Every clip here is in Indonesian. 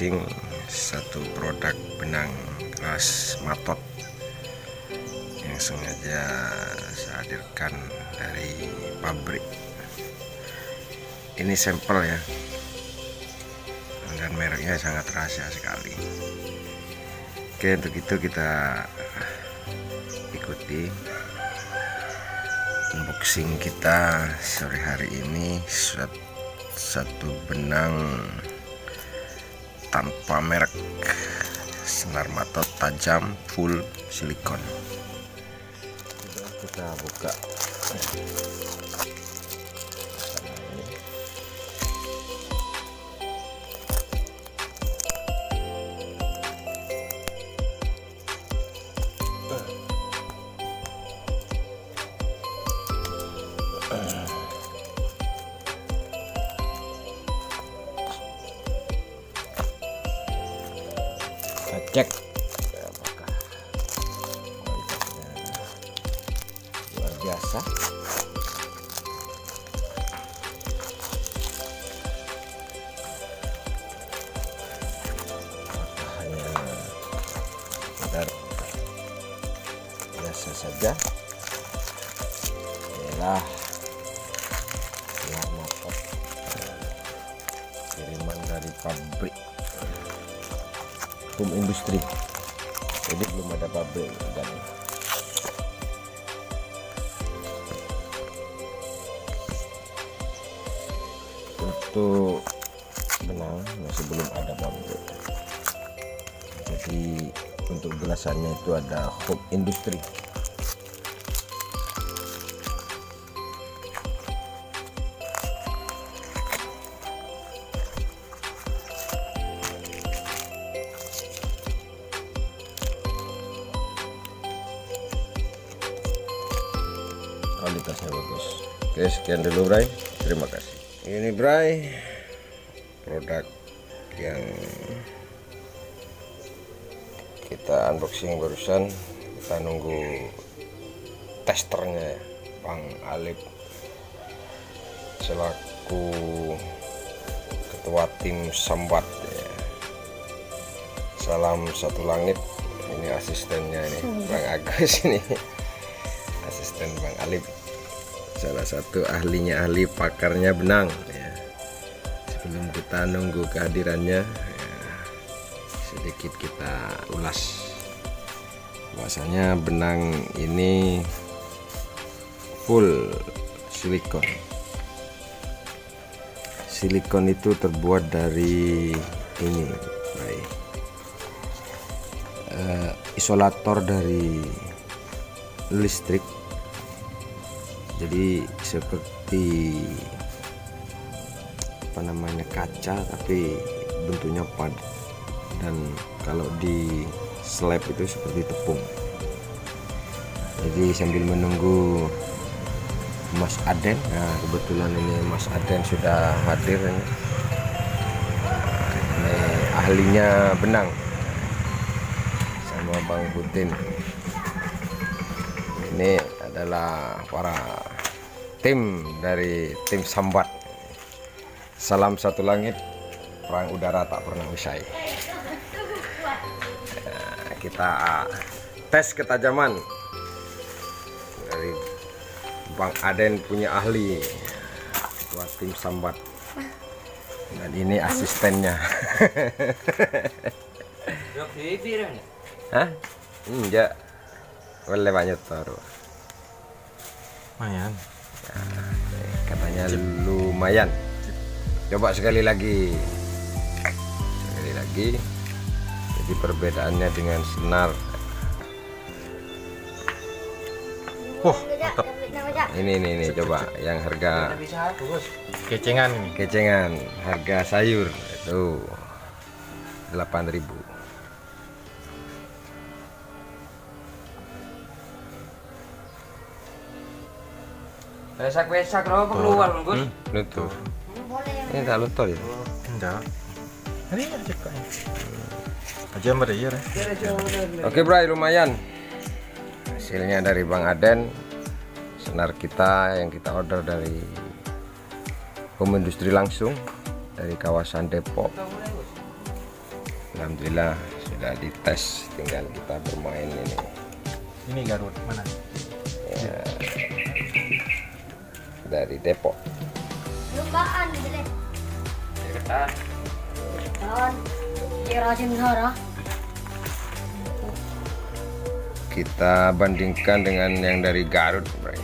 unboxing satu produk benang keras matot yang sengaja saya hadirkan dari pabrik. Ini sampel ya, dan mereknya sangat rahasia sekali. Oke, untuk itu kita ikuti unboxing kita sore hari ini. Satu benang tanpa merek, senar matot tajam full silikon. Sudah kita buka. Cek apakah kualitasnya luar biasa. Hanya sekedar biasa saja. Inilah senar matot kiriman dari pabrik home industri, jadi belum ada pabrik. Dan untuk benang masih belum ada pabrik, jadi untuk gelasannya itu ada home industri. Kualitasnya bagus. Oke, sekian dulu Bray, terima kasih. Ini Bray, produk yang kita unboxing barusan. Kita nunggu testernya ya, Bang Alip selaku ketua tim Sambat ya. Salam satu langit. Ini asistennya ini Bang Agus, ini asisten Bang Alip, salah satu ahli pakarnya benang ya. Sebelum kita nunggu kehadirannya ya, sedikit kita ulas bahwasanya benang ini full silikon. Silikon itu terbuat dari ini baik, isolator dari listrik. Jadi seperti apa namanya, kaca tapi bentuknya padat, dan kalau di slab itu seperti tepung. Jadi sambil menunggu Mas Aden, nah kebetulan ini Mas Aden sudah hadir ini. Ini ahlinya benang sama Bang Putin. Ini adalah para tim dari tim Sambat. Salam satu langit, perang udara tak pernah usai. Nah, kita tes ketajaman dari Bang Aden punya ahli, ketua tim Sambat, dan ini asistennya. Hah? Enggak. Boleh banyak taruh. Lumayan. Nah, katanya lumayan. Coba sekali lagi. Sekali lagi. Jadi perbedaannya dengan senar. Mantap. Ini coba yang harga Kecengan ini. kecengan, harga sayur itu 8.000. Besak-besak loh keluar Gus. Luntur. Ini tak luntur ya? Enggak. Ini aja kok. Aja meriah ya. Oke Bray, lumayan. Hasilnya dari Bang Aden, senar kita yang kita order dari home industri langsung dari kawasan Depok. Alhamdulillah sudah dites, tinggal kita bermain ini. Ini Garut mana? Ya, dari Depok. Lumbaan beli. Deketan. Dan kira Jendara. Kita bandingkan dengan yang dari Garut, Bray.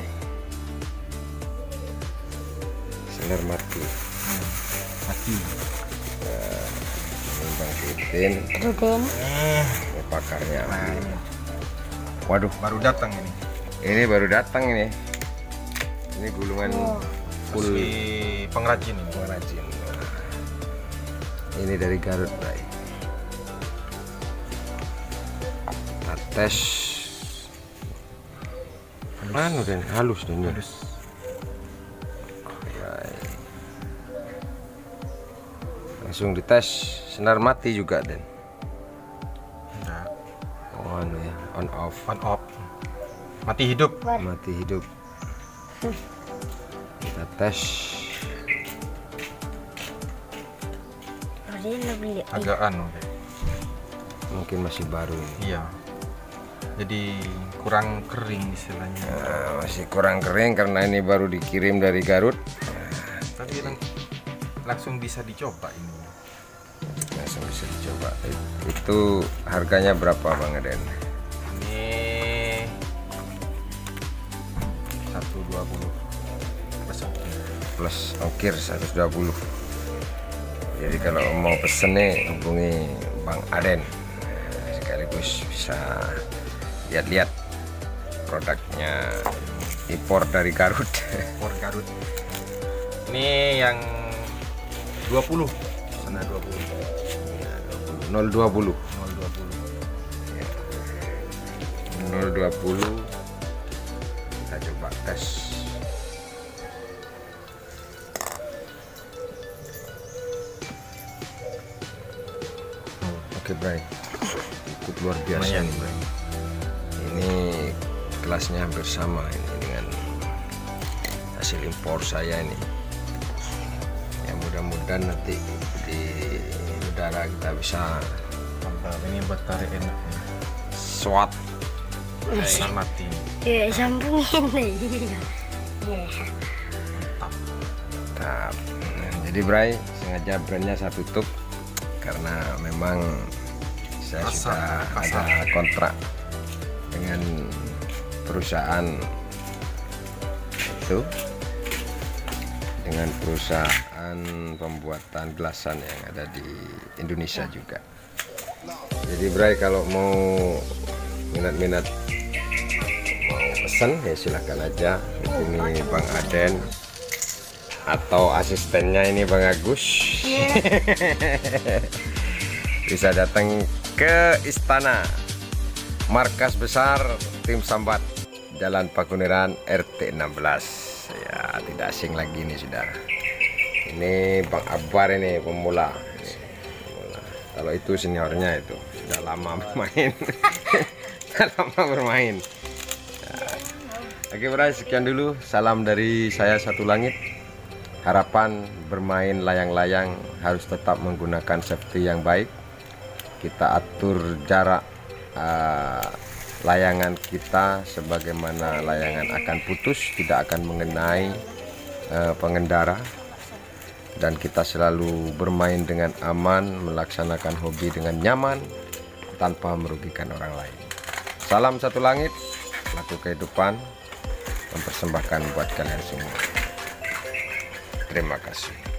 Sinar mati. Mati. Ini Bang Titin, Rutin. ini pakarnya. Waduh, Baru datang ini. ini baru datang ini. Ini gulungan full Asli pengrajin ini. pengrajin. Ini dari Garut, Bray. Kita tes. Anu dan halus dan ya. Halus. Langsung dites, sinar mati juga dan. Enggak. Oh, anu ya, on off, On off. Mati hidup. mati hidup. Kita tes. Rutin beli. Agak anu. Mungkin masih baru ini. Iya. Jadi kurang kering istilahnya. Masih kurang kering karena ini baru dikirim dari Garut. Tapi langsung bisa dicoba ini. Langsung bisa dicoba. Itu harganya berapa Bang Aden? Ini 120 Plus ongkir 120. Jadi kalau mau pesen nih hubungi Bang Aden. Sekaligus bisa lihat-lihat produknya impor dari Garut. Impor Garut. Ini yang 20. Sana 20. 020 020. 020 kita coba tes. Oke Bray, cukup luar biasa Lumayan, nih. Bray. Ini kelasnya hampir sama ini dengan hasil impor saya ini. Ya mudah-mudahan nanti di udara kita bisa Mantap. Ini buat tarik enak nih. swat. Bisa mati. Sambungin nih. Nah, jadi Bray sengaja brandnya saya tutup karena memang saya sudah ada kontrak dengan perusahaan itu, dengan perusahaan pembuatan gelasan yang ada di Indonesia juga. Jadi Bray kalau mau minat-minat mau pesan ya silahkan aja hubungi Bang Aden atau asistennya ini Bang Agus. Bisa datang ke Istana, markas besar tim Sambat, Jalan Pakuniran RT 16. Ya tidak asing lagi ini sudah. Ini Bang Akbar ini pemula. Kalau itu seniornya itu sudah lama bermain. Sudah lama bermain. Ya. Oke Bray, sekian dulu. Salam dari saya Satu Langit. Harapan bermain layang-layang harus tetap menggunakan safety yang baik. Kita atur jarak layangan kita sebagaimana layangan akan putus, tidak akan mengenai pengendara. Dan kita selalu bermain dengan aman, melaksanakan hobi dengan nyaman tanpa merugikan orang lain. Salam Satu Langit, laku kehidupan mempersembahkan buat kalian semua. Terima kasih.